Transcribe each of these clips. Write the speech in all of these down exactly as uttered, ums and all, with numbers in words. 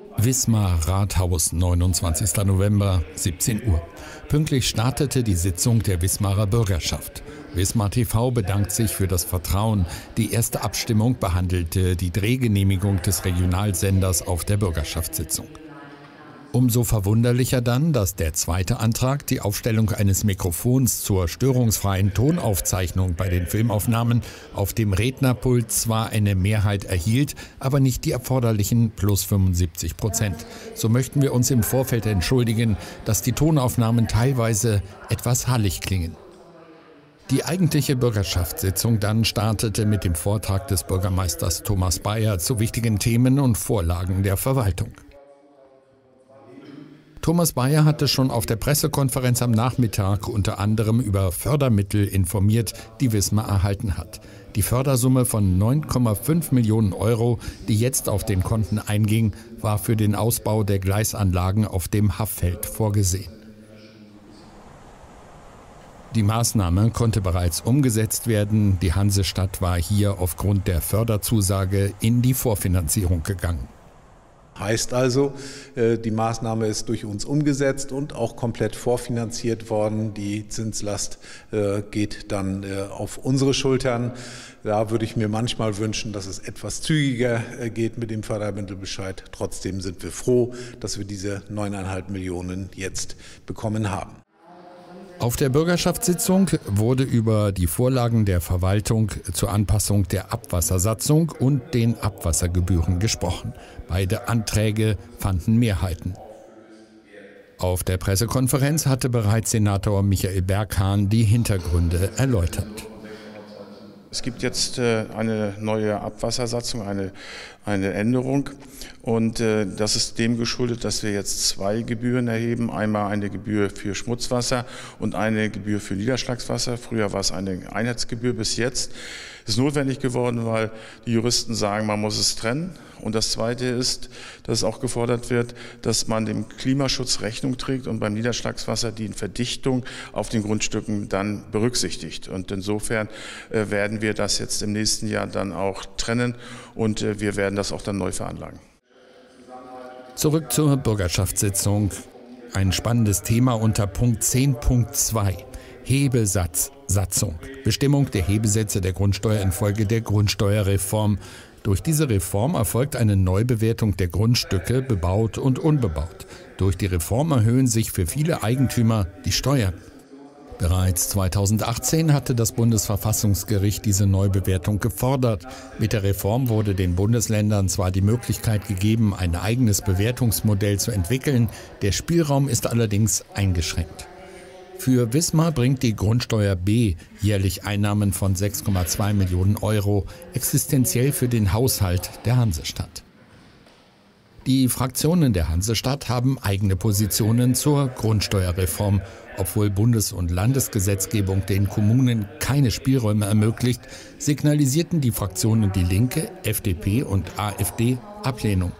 Wismar Rathaus, neunundzwanzigster November, siebzehn Uhr. Pünktlich startete die Sitzung der Wismarer Bürgerschaft. Wismar T V bedankt sich für das Vertrauen. Die erste Abstimmung behandelte die Drehgenehmigung des Regionalsenders auf der Bürgerschaftssitzung. Umso verwunderlicher dann, dass der zweite Antrag, die Aufstellung eines Mikrofons zur störungsfreien Tonaufzeichnung bei den Filmaufnahmen, auf dem Rednerpult zwar eine Mehrheit erhielt, aber nicht die erforderlichen plus fünfundsiebzig Prozent. So möchten wir uns im Vorfeld entschuldigen, dass die Tonaufnahmen teilweise etwas hallig klingen. Die eigentliche Bürgerschaftssitzung dann startete mit dem Vortrag des Bürgermeisters Thomas Bayer zu wichtigen Themen und Vorlagen der Verwaltung. Thomas Bayer hatte schon auf der Pressekonferenz am Nachmittag unter anderem über Fördermittel informiert, die Wismar erhalten hat. Die Fördersumme von neun Komma fünf Millionen Euro, die jetzt auf den Konten einging, war für den Ausbau der Gleisanlagen auf dem Haffeld vorgesehen. Die Maßnahme konnte bereits umgesetzt werden. Die Hansestadt war hier aufgrund der Förderzusage in die Vorfinanzierung gegangen. Heißt also, die Maßnahme ist durch uns umgesetzt und auch komplett vorfinanziert worden. Die Zinslast geht dann auf unsere Schultern. Da würde ich mir manchmal wünschen, dass es etwas zügiger geht mit dem Fördermittelbescheid. Trotzdem sind wir froh, dass wir diese neuneinhalb Millionen jetzt bekommen haben. Auf der Bürgerschaftssitzung wurde über die Vorlagen der Verwaltung zur Anpassung der Abwassersatzung und den Abwassergebühren gesprochen. Beide Anträge fanden Mehrheiten. Auf der Pressekonferenz hatte bereits Senator Michael Berghahn die Hintergründe erläutert. Es gibt jetzt äh, eine neue Abwassersatzung, eine, eine Änderung. Und äh, das ist dem geschuldet, dass wir jetzt zwei Gebühren erheben. Einmal eine Gebühr für Schmutzwasser und eine Gebühr für Niederschlagswasser. Früher war es eine Einheitsgebühr, bis jetzt ist notwendig geworden, weil die Juristen sagen, man muss es trennen. Und das Zweite ist, dass es auch gefordert wird, dass man dem Klimaschutz Rechnung trägt und beim Niederschlagswasser die Verdichtung auf den Grundstücken dann berücksichtigt. Und insofern äh, werden wir das jetzt im nächsten Jahr dann auch trennen und äh, wir werden das auch dann neu veranlagen. Zurück zur Bürgerschaftssitzung. Ein spannendes Thema unter Punkt zehn Punkt zwei. Hebesatzsatzung. Bestimmung der Hebesätze der Grundsteuer infolge der Grundsteuerreform. Durch diese Reform erfolgt eine Neubewertung der Grundstücke, bebaut und unbebaut. Durch die Reform erhöhen sich für viele Eigentümer die Steuern. Bereits zweitausendachtzehn hatte das Bundesverfassungsgericht diese Neubewertung gefordert. Mit der Reform wurde den Bundesländern zwar die Möglichkeit gegeben, ein eigenes Bewertungsmodell zu entwickeln, der Spielraum ist allerdings eingeschränkt. Für Wismar bringt die Grundsteuer B jährlich Einnahmen von sechs Komma zwei Millionen Euro, existenziell für den Haushalt der Hansestadt. Die Fraktionen der Hansestadt haben eigene Positionen zur Grundsteuerreform. Obwohl Bundes- und Landesgesetzgebung den Kommunen keine Spielräume ermöglicht, signalisierten die Fraktionen Die Linke, F D P und AfD Ablehnung.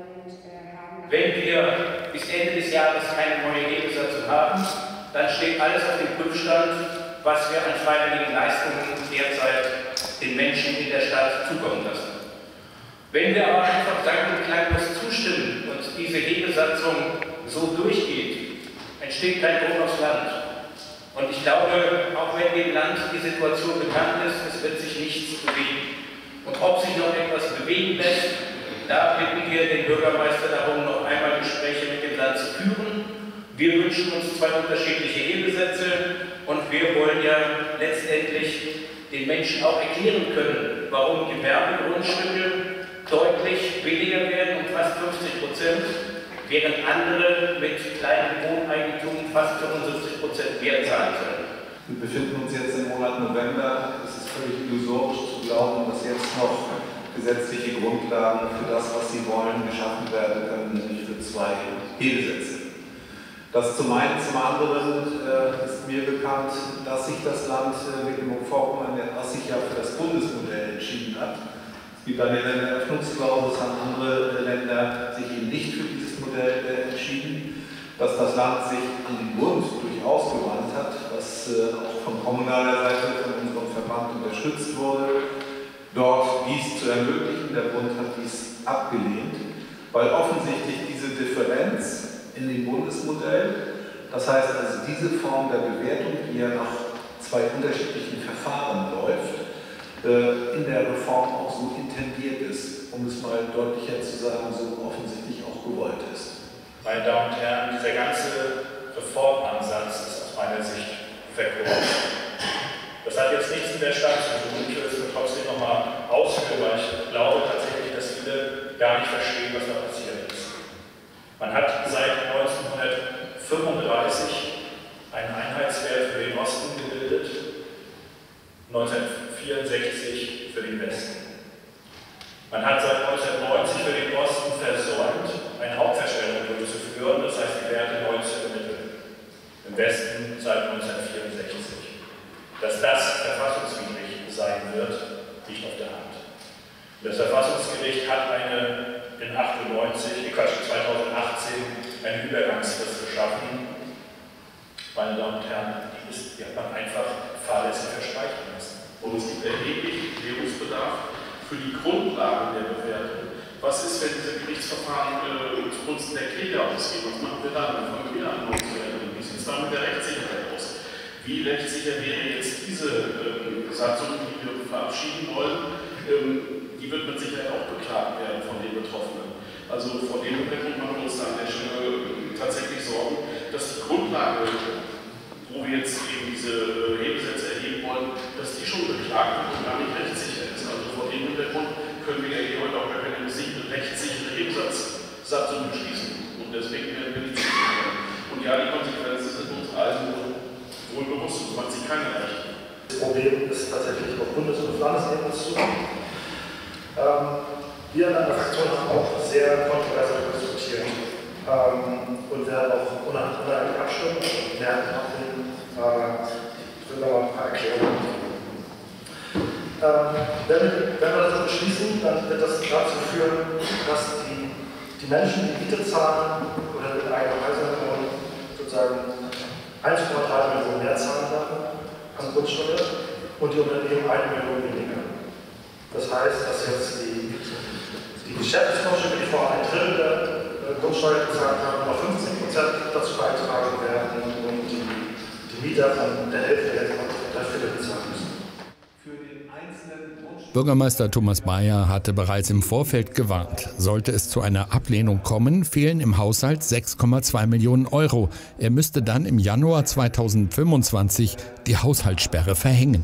Wenn wir bis Ende des Jahres keine neue Regelsatzung haben, dann steht alles auf dem Prüfstand, was wir an freiwilligen Leistungen derzeit den Menschen in der Stadt zukommen lassen. Wenn wir aber einfach sang- und klanglos zustimmen und diese Regelsatzung so durchgeht, entsteht kein Druck aufs Land. Und ich glaube, auch wenn dem Land die Situation bekannt ist, es wird sich nichts bewegen. Und ob sich noch etwas bewegen lässt, da bitten wir den Bürgermeister darum, noch einmal Gespräche mit dem Land zu führen. Wir wünschen uns zwei unterschiedliche Hebesätze und wir wollen ja letztendlich den Menschen auch erklären können, warum Gewerbegrundstücke deutlich billiger werden, um fast fünfzig Prozent, während andere mit kleinem Wohneigentum fast fünfundsiebzig Prozent mehr zahlen können. Wir befinden uns jetzt im Monat November. Es ist völlig illusorisch zu glauben, dass jetzt noch gesetzliche Grundlagen für das, was Sie wollen, geschaffen werden können, nämlich für zwei Hebesätze. Das zum einen, zum anderen äh, ist mir bekannt, dass sich das Land äh, Mecklenburg-Vorpommern, dass sich ja für das Bundesmodell entschieden hat. Es gibt eine Länderöffnungsklausel, es haben andere Länder sich eben nicht für dieses Modell äh, entschieden. Dass das Land sich an den Bund durchaus gewandt hat, was äh, auch von kommunaler Seite von unserem Verband unterstützt wurde, dort dies zu ermöglichen. Der Bund hat dies abgelehnt, weil offensichtlich diese Differenz in dem Bundesmodell. Das heißt also, diese Form der Bewertung, die ja nach zwei unterschiedlichen Verfahren läuft, in der Reform auch so intendiert ist, um es mal deutlicher zu sagen, so offensichtlich auch gewollt ist. Meine Damen und Herren, dieser ganze Reformansatz ist aus meiner Sicht verkürzt. Das hat jetzt nichts mit der Stadt zu tun. Ich will es nur trotzdem nochmal ausführen, weil ich glaube tatsächlich, dass viele gar nicht verstehen, was da passiert ist. Man hat seit neunzehnhundertfünfunddreißig einen Einheitswert für den Osten gebildet, neunzehnhundertvierundsechzig für den Westen. Man hat seit neunzehnhundertneunzig für den Osten versäumt, eine Hauptverstellung durchzuführen, das heißt die Werte neu zu ermitteln. Im Westen seit neunzehnhundertvierundsechzig. Dass das verfassungswidrig sein wird, liegt auf der Hand. Das Verfassungsgericht hat eine in achtundneunzig, Quatsch, zweitausendachtzehn eine Übergangsfrist geschaffen. Meine Damen und Herren, die, ist, die hat man einfach fahrlässig verstreichen lassen. Und es gibt erheblich Klärungsbedarf für die Grundlagen der Bewertung. Was ist, wenn diese Gerichtsverfahren äh, zugunsten der Kläger ausgehen? Was machen wir dann? Dann fangen wir wieder an, zu ermitteln. Wie sieht es da mit der Rechtssicherheit aus? Wie rechtssicher wäre jetzt diese ähm, Satzung, die wir verabschieden wollen? Ähm, die wird mit Sicherheit auch beklagt werden von den Betroffenen. Also vor dem Hintergrund machen wir uns da an der Stelle tatsächlich Sorgen, dass die Grundlage, wo wir jetzt eben diese Hebesätze erheben wollen, dass die schon beklagt wird und gar nicht rechtssicher ist. Also vor dem Hintergrund können wir ja hier heute auch gar keine rechtssichere Hebesatzsatzung beschließen. Und deswegen werden wir nicht zustimmen. Und ja, die Konsequenzen sind uns allen wohl bewusst, das macht sich keiner leicht. Das Problem ist tatsächlich auf Bundes- und Landesebene zu. Ähm, wir in der Fraktion haben auch sehr kontrovers diskutiert ähm, und werden auch unabhängig abstimmen und Mehrheiten ablehnen. Aber ich will noch mal ein paar Erklärungen geben. Ähm, wenn, wir, wenn wir das so beschließen, dann wird das dazu führen, dass die, die Menschen, die Miete zahlen oder mit eigener Häuser sozusagen eins Komma drei Millionen mehr zahlen werden an Grundsteuer und die Unternehmen eine Million weniger. Das heißt, dass jetzt die, die Geschäftsgrundstücke, die vorher ein Drittel der Grundsteuer gezahlt haben, noch fünfzehn Prozent dazu beitragen werden und die, die Mieter von der Hälfte dafür bezahlen müssen. Bürgermeister Thomas Bayer hatte bereits im Vorfeld gewarnt. Sollte es zu einer Ablehnung kommen, fehlen im Haushalt sechs Komma zwei Millionen Euro. Er müsste dann im Januar zweitausendfünfundzwanzig die Haushaltssperre verhängen.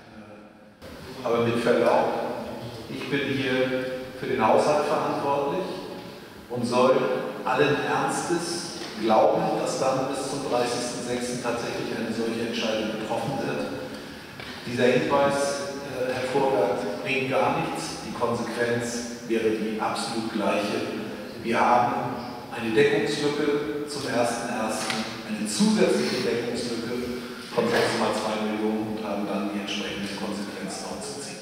Aber mit Verlaub, ich bin hier für den Haushalt verantwortlich und soll allen Ernstes glauben, dass dann bis zum dreißigsten sechsten tatsächlich eine solche Entscheidung getroffen wird. Dieser Hinweis, äh, Herr Vorgart, bringt gar nichts. Die Konsequenz wäre die absolut gleiche. Wir haben eine Deckungslücke zum ersten ersten, eine zusätzliche Deckungslücke von sechs Komma zwei Millionen und haben dann die entsprechenden Konsequenzen auch zu ziehen.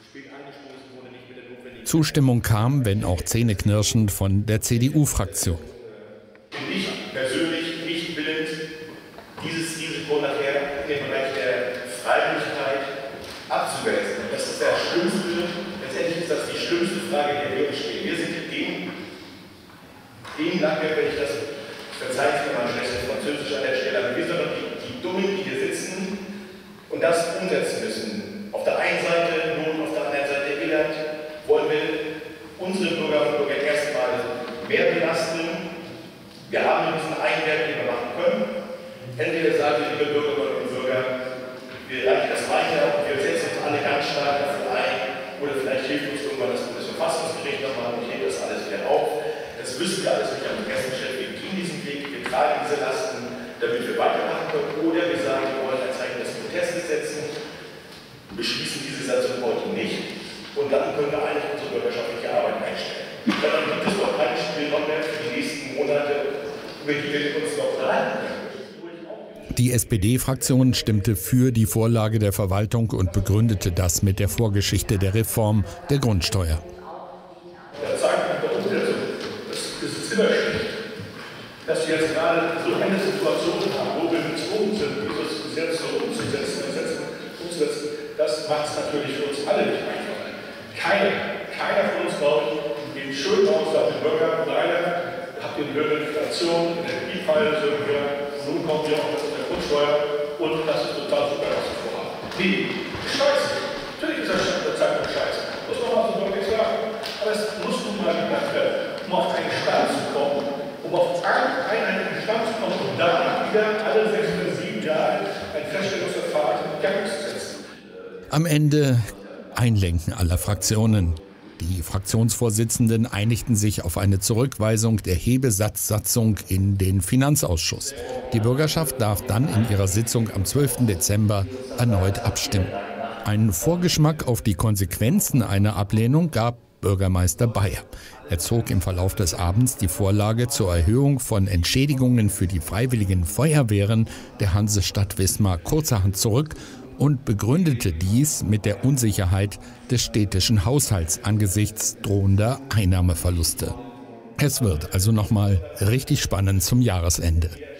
Zustimmung kam, wenn auch zähneknirschend, von der C D U-Fraktion. Bin ich persönlich nicht willens, dieses Risiko nachher in den Bereich der Freiwilligkeit abzuwälzen. Das ist der schlimmste, letztendlich ist das die schlimmste Frage, der wir stehen. Wir sind dem, dem lange, wenn ich das, verzeiht mir mal schlechtes Französisch an der Stelle, aber wir sind doch die, die Dummen, die hier sitzen und das umsetzen müssen. Auf der einen Seite Not, auf der anderen Seite Elend. Wollen wir unsere Bürger und Bürger erstmal mehr belasten? Wir haben diesen einen Wert, den wir machen können. Entweder sagen wir, liebe Bürgerinnen und Bürger, wir reichen das weiter und wir setzen uns alle ganz stark dafür ein, oder vielleicht hilft uns irgendwann das Bundesverfassungsgericht nochmal und hebt das alles wieder auf. Das wissen wir alles nicht am Verkehrsgeschäft. Wir gehen diesen Weg, wir tragen diese Lasten, damit wir weitermachen können. Oder wir sagen, wir wollen ein Zeichen des Protestes setzen, beschließen diese Satzung heute nicht. Und dann können wir eigentlich unsere bürgerschaftliche Arbeit einstellen. Dann gibt es doch keinen Spielraum mehr für die nächsten Monate, über die wir uns noch unterhalten können. Die S P D-Fraktion stimmte für die Vorlage der Verwaltung und begründete das mit der Vorgeschichte der Reform der Grundsteuer. Das zeigt bei Umsetzung, das ist immer schlecht, dass wir jetzt gerade so eine Situation haben, wo wir gezwungen sind, dieses Gesetz so umzusetzen, umzusetzen. Das macht es natürlich für uns alle nicht einfach. Keiner, keiner von uns, glaube ich, dem sieht schön aus, sagt der Bürger, leider habt ihr eine höhere Inflation, Energiepreise sind höher, und nun kommt ihr auch mit der Grundsteuer und das ist total super, was wir vorhaben. Wie? Scheiße. Natürlich ist das Zeitpunkt scheiße. Muss man mal so deutlich sagen. Aber es muss nun mal gemacht werden, um auf einen Stand zu kommen, um auf einen einheitlichen Stand zu kommen und danach wieder alle sechs oder sieben Jahre ein Feststellungsverfahren in Gang zu setzen. Am Ende Einlenken aller Fraktionen. Die Fraktionsvorsitzenden einigten sich auf eine Zurückweisung der Hebesatzsatzung in den Finanzausschuss. Die Bürgerschaft darf dann in ihrer Sitzung am zwölften Dezember erneut abstimmen. Einen Vorgeschmack auf die Konsequenzen einer Ablehnung gab Bürgermeister Bayer. Er zog im Verlauf des Abends die Vorlage zur Erhöhung von Entschädigungen für die freiwilligen Feuerwehren der Hansestadt Wismar kurzerhand zurück und begründete dies mit der Unsicherheit des städtischen Haushalts angesichts drohender Einnahmeverluste. Es wird also nochmal richtig spannend zum Jahresende.